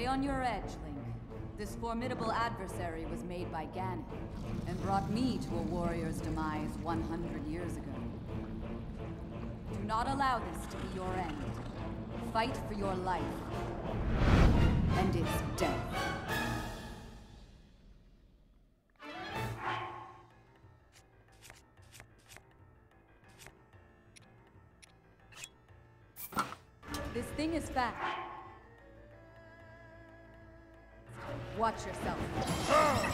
on your edge, Link. This formidable adversary was made by Ganon, and brought me to a warrior's demise 100 years ago. Do not allow this to be your end. Fight for your life. And its death. This thing is fast. Watch yourself.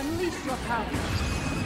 Unleash your power!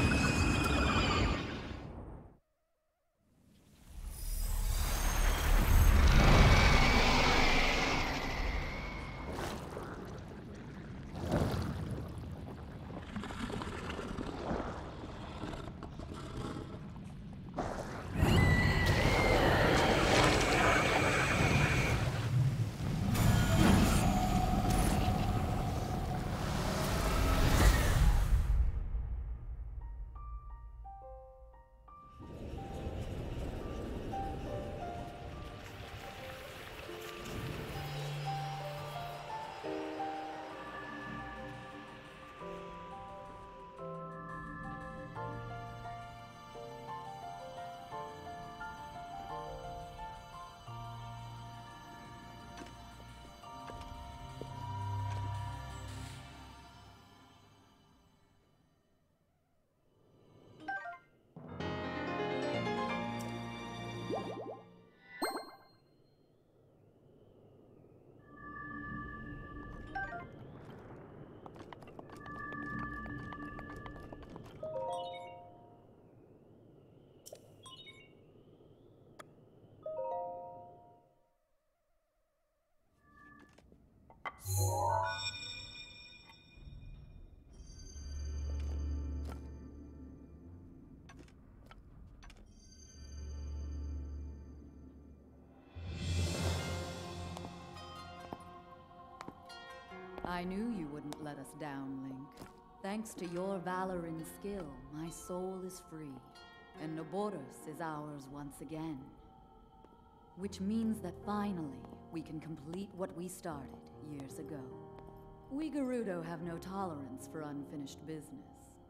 I knew you wouldn't let us down, Link. Thanks to your valor and skill, my soul is free. And Naboris is ours once again. Which means that finally, we can complete what we started years ago. We Gerudo have no tolerance for unfinished business.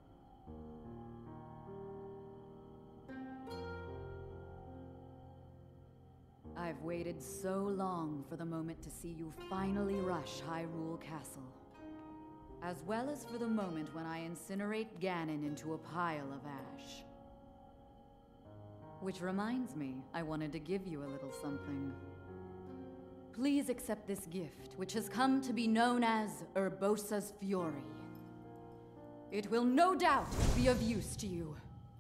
I've waited so long for the moment to see you finally rush Hyrule Castle. As well as for the moment when I incinerate Ganon into a pile of ash. Which reminds me, I wanted to give you a little something. Please accept this gift, which has come to be known as Urbosa's Fury. It will no doubt be of use to you.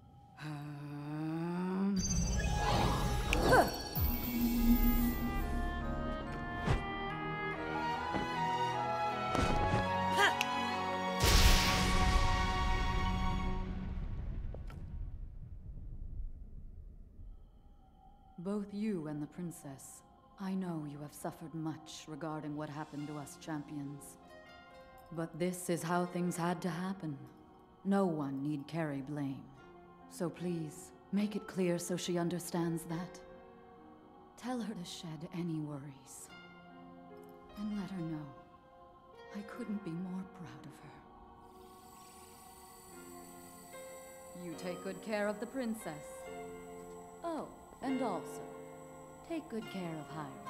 Both you and the princess, I know you have suffered much regarding what happened to us champions. But this is how things had to happen. No one need carry blame. So please, make it clear so she understands that. Tell her to shed any worries. And let her know I couldn't be more proud of her. You take good care of the princess. Oh. And also, take good care of Hyrule.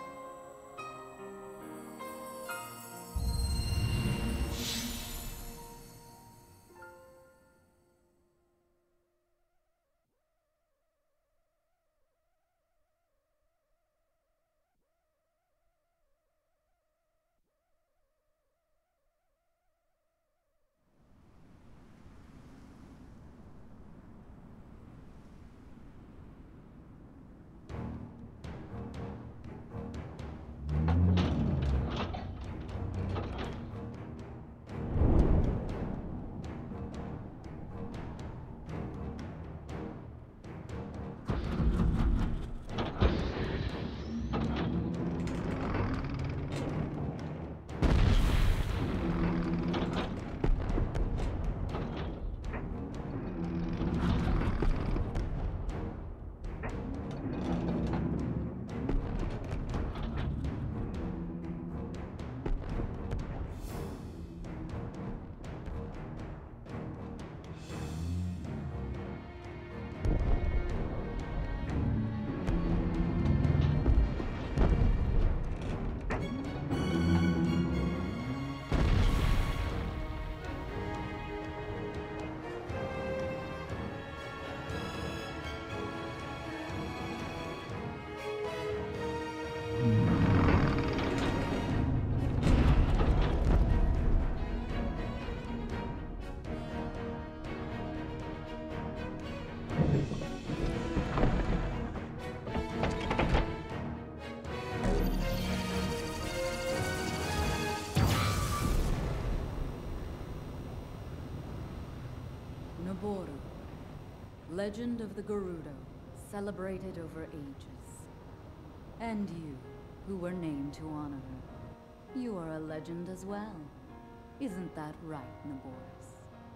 legend of the Gerudo, celebrated over ages. And you, who were named to honor her. You are a legend as well. Isn't that right, Naboris?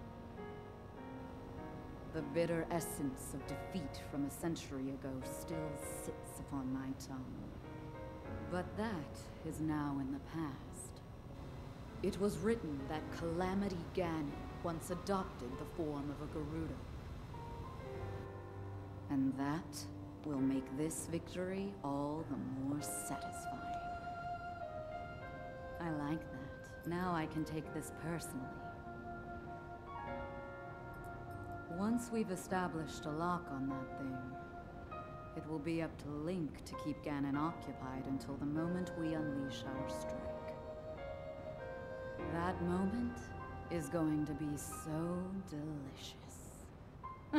The bitter essence of defeat from a century ago still sits upon my tongue. But that is now in the past. It was written that Calamity Ganon once adopted the form of a Gerudo. And that will make this victory all the more satisfying. I like that. Now I can take this personally. Once we've established a lock on that thing, it will be up to Link to keep Ganon occupied until the moment we unleash our strike. That moment is going to be so delicious.